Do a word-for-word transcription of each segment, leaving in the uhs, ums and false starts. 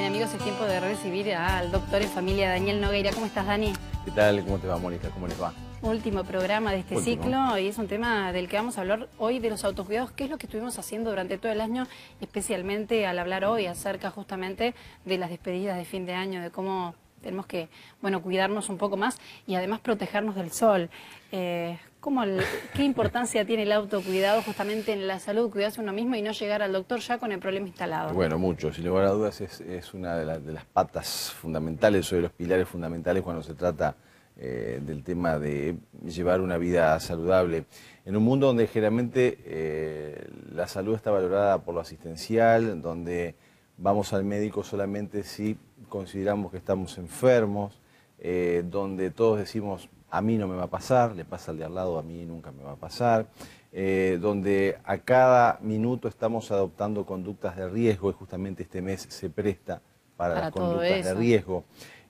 amigos, es tiempo de recibir al doctor en familia Daniel Nogueira. ¿Cómo estás, Dani? ¿Qué tal? ¿Cómo te va, Mónica? ¿Cómo les va? Último programa de este Último. ciclo y es un tema del que vamos a hablar hoy, de los autocuidados. ¿Qué es lo que estuvimos haciendo durante todo el año, especialmente al hablar hoy acerca justamente de las despedidas de fin de año, de cómo tenemos que, bueno, cuidarnos un poco más y además protegernos del sol? Eh, ¿cómo el, ¿Qué importancia tiene el autocuidado justamente en la salud, cuidarse uno mismo y no llegar al doctor ya con el problema instalado? Bueno, mucho. Sin lugar a dudas es, es una de, la, de las patas fundamentales o de los pilares fundamentales cuando se trata eh, del tema de llevar una vida saludable. En un mundo donde generalmente eh, la salud está valorada por lo asistencial, donde vamos al médico solamente si consideramos que estamos enfermos, eh, donde todos decimos, a mí no me va a pasar, le pasa al de al lado, a mí nunca me va a pasar, eh, donde a cada minuto estamos adoptando conductas de riesgo y justamente este mes se presta para, para las conductas eso. de riesgo,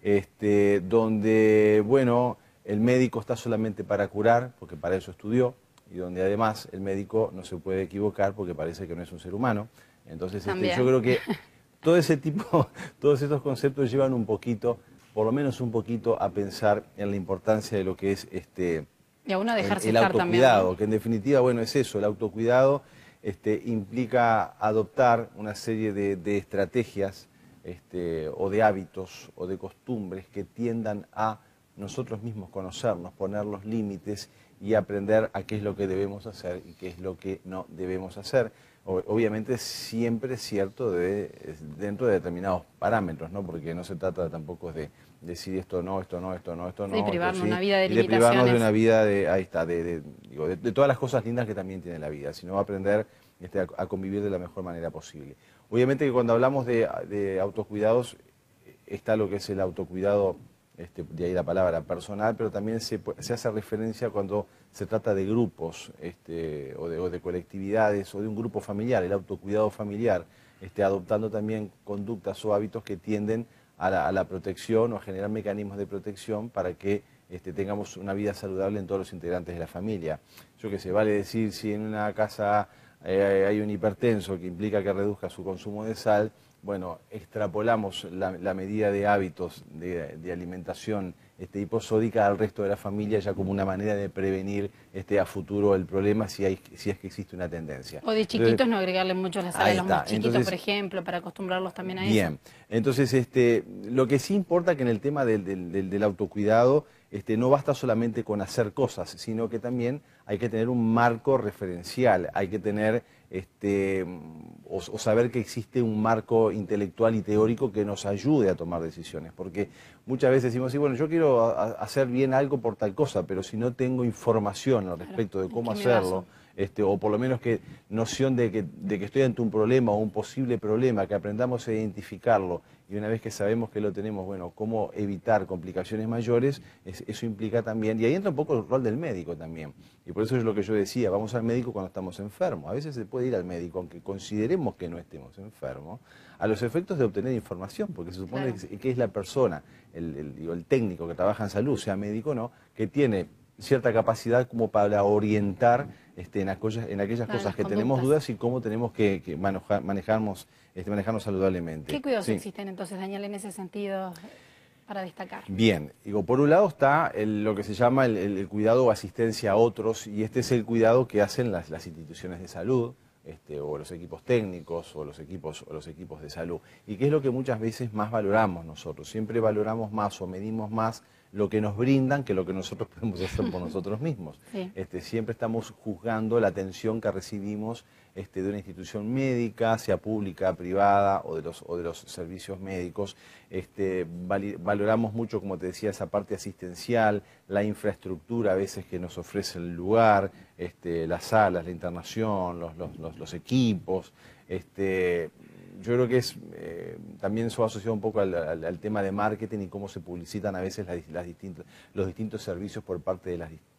este, donde, bueno, el médico está solamente para curar, porque para eso estudió, y donde además el médico no se puede equivocar porque parece que no es un ser humano. Entonces este, yo creo que todo ese tipo, todos estos conceptos llevan un poquito, por lo menos un poquito, a pensar en la importancia de lo que es este y a uno dejarse el, el estar autocuidado, también, ¿no? Que en definitiva, bueno, es eso, el autocuidado este, implica adoptar una serie de, de estrategias este, o de hábitos o de costumbres que tiendan a nosotros mismos conocernos, poner los límites y aprender a qué es lo que debemos hacer y qué es lo que no debemos hacer. Obviamente siempre es cierto de, dentro de determinados parámetros, ¿no? Porque no se trata tampoco de decir esto no, esto no, esto no, esto no. Sí, privarnos esto sí, una vida de y de limitaciones. privarnos de una vida de, ahí está, de, de, digo, de, de todas las cosas lindas que también tiene la vida, sino aprender este, a, a convivir de la mejor manera posible. Obviamente que cuando hablamos de, de autocuidados, está lo que es el autocuidado, este, de ahí la palabra personal, pero también se, se hace referencia cuando se trata de grupos este, o, de, o de colectividades o de un grupo familiar, el autocuidado familiar, este, adoptando también conductas o hábitos que tienden a la, a la protección o a generar mecanismos de protección para que este, tengamos una vida saludable en todos los integrantes de la familia. Yo que sé, vale decir, si en una casa eh, hay un hipertenso que implica que reduzca su consumo de sal, bueno, extrapolamos la, la medida de hábitos de, de alimentación este, hiposódica al resto de la familia ya como una manera de prevenir este, a futuro el problema si, hay, si es que existe una tendencia. O de chiquitos entonces, no agregarle mucho la sal a los está. más chiquitos, Entonces, por ejemplo, para acostumbrarlos también a bien. eso. Bien, entonces este, lo que sí importa que en el tema del, del, del, del autocuidado este, no basta solamente con hacer cosas, sino que también hay que tener un marco referencial, hay que tener este, o, o saber que existe un marco intelectual y teórico que nos ayude a tomar decisiones, porque muchas veces decimos, sí, bueno, yo quiero a, hacer bien algo por tal cosa, pero si no tengo información al respecto de cómo hacerlo, este, o por lo menos que noción de que, de que estoy ante un problema o un posible problema, que aprendamos a identificarlo, y una vez que sabemos que lo tenemos, bueno, cómo evitar complicaciones mayores, es, eso implica también, y ahí entra un poco el rol del médico también, y por eso es lo que yo decía, vamos al médico cuando estamos enfermos, a veces se puede ir al médico, aunque consideremos que no estemos enfermos, a los efectos de obtener información, porque se supone claro. que, que es la persona, el, el, digo, el técnico que trabaja en salud, sea médico o no, que tiene cierta capacidad como para orientar este, en, aquellas, en aquellas claro, cosas que conductas. Tenemos dudas y cómo tenemos que, que manejar, manejarnos, este, manejarnos saludablemente. ¿Qué cuidados sí. existen entonces, Daniel, en ese sentido para destacar? Bien, digo, por un lado está el, lo que se llama el, el, el cuidado o asistencia a otros, y este es el cuidado que hacen las, las instituciones de salud, este, o los equipos técnicos o los equipos, o los equipos de salud. Y que es lo que muchas veces más valoramos nosotros. Siempre valoramos más o medimos más lo que nos brindan que lo que nosotros podemos hacer por nosotros mismos. Sí. Este, siempre estamos juzgando la atención que recibimos este, de una institución médica, sea pública, privada o de los, o de los servicios médicos. Este, valoramos mucho, como te decía, esa parte asistencial, la infraestructura a veces que nos ofrece el lugar, este, las salas, la internación, los, los, los, los equipos. Este, yo creo que es eh, también eso va asociado un poco al, al, al tema de marketing y cómo se publicitan a veces las, las distintas, los distintos servicios por parte de las,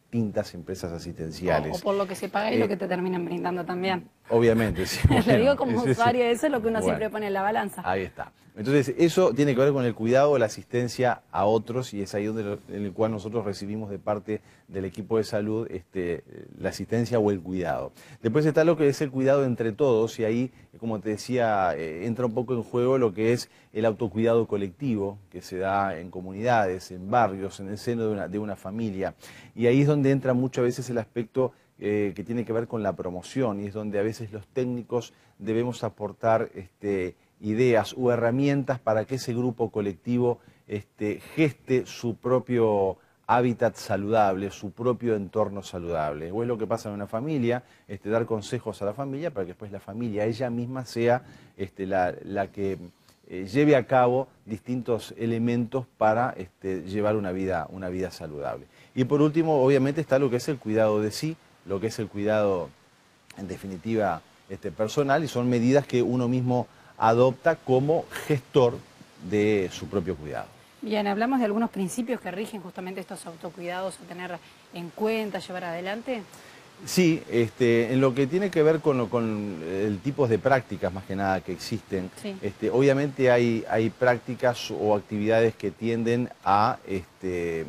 distintas empresas asistenciales. O, o por lo que se paga y eh, lo que te terminan brindando también. Obviamente, sí. Lo Bueno, digo como ese, usuario, eso es lo que uno bueno, siempre pone en la balanza. Ahí está. Entonces, eso tiene que ver con el cuidado, la asistencia a otros, y es ahí donde lo, en el cual nosotros recibimos de parte del equipo de salud este, la asistencia o el cuidado. Después está lo que es el cuidado entre todos, y ahí, como te decía, eh, entra un poco en juego lo que es el autocuidado colectivo, que se da en comunidades, en barrios, en el seno de una, de una familia. Y ahí es donde entra muchas veces el aspecto eh, que tiene que ver con la promoción, y es donde a veces los técnicos debemos aportar este, ideas o herramientas para que ese grupo colectivo este, geste su propio hábitat saludable, su propio entorno saludable. O es lo que pasa en una familia, este, dar consejos a la familia para que después la familia ella misma sea este, la, la que eh, lleve a cabo distintos elementos para este, llevar una vida, una vida saludable. Y por último, obviamente, está lo que es el cuidado de sí, lo que es el cuidado, en definitiva, este, personal, y son medidas que uno mismo adopta como gestor de su propio cuidado. Bien, hablamos de algunos principios que rigen justamente estos autocuidados a tener en cuenta, llevar adelante. Sí, este, en lo que tiene que ver con, lo, con el tipo de prácticas más que nada que existen, sí. este, obviamente hay, hay prácticas o actividades que tienden a este,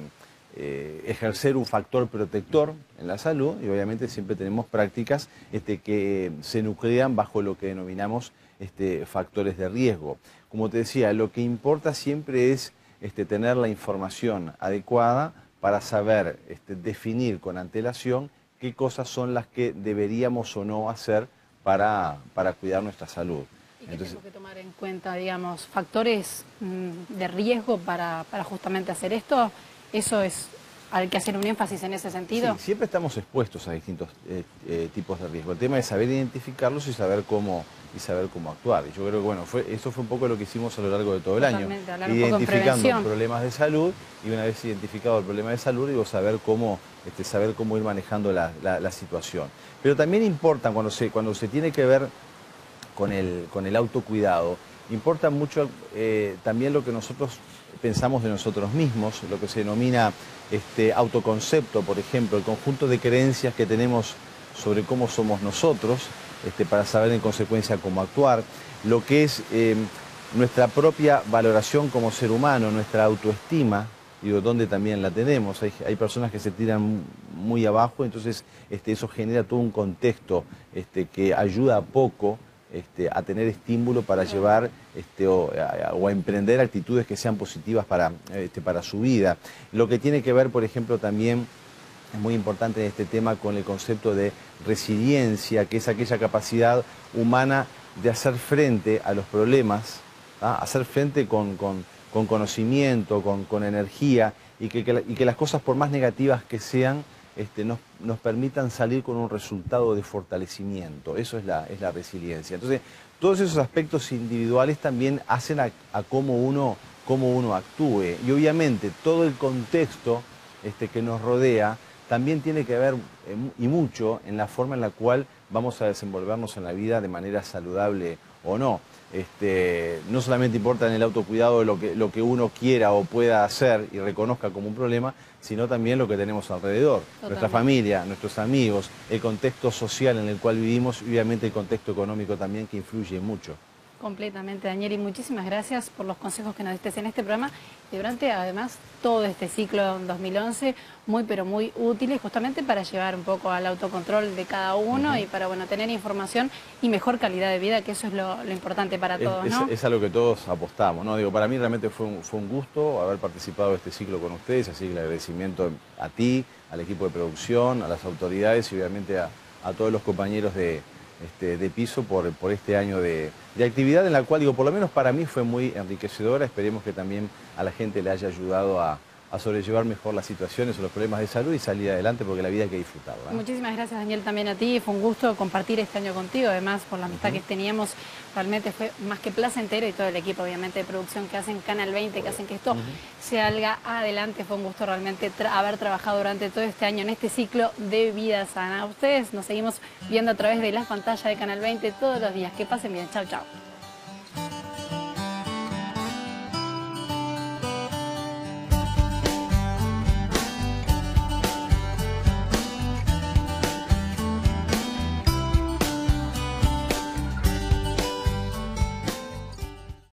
eh, ejercer un factor protector en la salud, y obviamente siempre tenemos prácticas este, que se nuclean bajo lo que denominamos este, factores de riesgo. Como te decía, lo que importa siempre es este, tener la información adecuada para saber este, definir con antelación qué cosas son las que deberíamos o no hacer para, para cuidar nuestra salud. ¿Y qué Entonces, tengo que tomar en cuenta, digamos, factores mmm, de riesgo para, para justamente hacer esto? ¿Eso es, hay que hacer un énfasis en ese sentido? Sí, siempre estamos expuestos a distintos eh, eh, tipos de riesgo. El tema es saber identificarlos y saber cómo, y saber cómo actuar. Y yo creo que bueno, fue, eso fue un poco lo que hicimos a lo largo de todo el Totalmente, año. Identificando problemas de salud, y una vez identificado el problema de salud, digo, saber cómo, este, saber cómo ir manejando la, la, la situación. Pero también importa, cuando se, cuando se tiene que ver con el, con el autocuidado, importa mucho eh, también lo que nosotros pensamos de nosotros mismos, lo que se denomina este, autoconcepto, por ejemplo, el conjunto de creencias que tenemos sobre cómo somos nosotros, este, para saber en consecuencia cómo actuar, lo que es eh, nuestra propia valoración como ser humano, nuestra autoestima, digo, donde también la tenemos. Hay, hay personas que se tiran muy abajo, entonces este, eso genera todo un contexto este, que ayuda poco Este, a tener estímulo para llevar este, o, a, o a emprender actitudes que sean positivas para, este, para su vida. Lo que tiene que ver, por ejemplo, también es muy importante en este tema con el concepto de resiliencia, que es aquella capacidad humana de hacer frente a los problemas, ¿ah? hacer frente con, con, con conocimiento, con, con energía, y que, que, y que las cosas, por más negativas que sean, Este, nos, nos permitan salir con un resultado de fortalecimiento. Eso es la, es la resiliencia. Entonces, todos esos aspectos individuales también hacen a, a cómo, uno, cómo uno actúe. Y obviamente todo el contexto este, que nos rodea también tiene que ver, eh, y mucho, en la forma en la cual vamos a desenvolvernos en la vida de manera saludable o no. Este, no solamente importa en el autocuidado lo que, lo que uno quiera o pueda hacer y reconozca como un problema, sino también lo que tenemos alrededor, Totalmente. nuestra familia, nuestros amigos, el contexto social en el cual vivimos, y obviamente el contexto económico también, que influye mucho. Completamente, Daniel, y muchísimas gracias por los consejos que nos diste en este programa y durante además todo este ciclo dos mil once, muy pero muy útiles justamente para llevar un poco al autocontrol de cada uno uh-huh. y para bueno tener información y mejor calidad de vida, que eso es lo, lo importante para es, todos, es, ¿no? Es a lo que todos apostamos, ¿no? Digo, para mí realmente fue un, fue un gusto haber participado de este ciclo con ustedes, así que el agradecimiento a ti, al equipo de producción, a las autoridades y obviamente a, a todos los compañeros de... Este, de piso por, por este año de, de actividad en la cual, digo, por lo menos para mí fue muy enriquecedora. Esperemos que también a la gente le haya ayudado a, a sobrellevar mejor las situaciones o los problemas de salud y salir adelante, porque la vida hay que disfrutarla, ¿eh? Muchísimas gracias, Daniel, también a ti. Fue un gusto compartir este año contigo, además por la amistad uh-huh. que teníamos, realmente fue más que placentero, y todo el equipo obviamente de producción que hacen Canal veinte, que hacen que esto uh-huh. salga adelante. Fue un gusto realmente tra haber trabajado durante todo este año en este ciclo de Vida Sana. A ustedes nos seguimos viendo a través de las pantallas de Canal veinte todos los días. Que pasen bien. Chau, chau.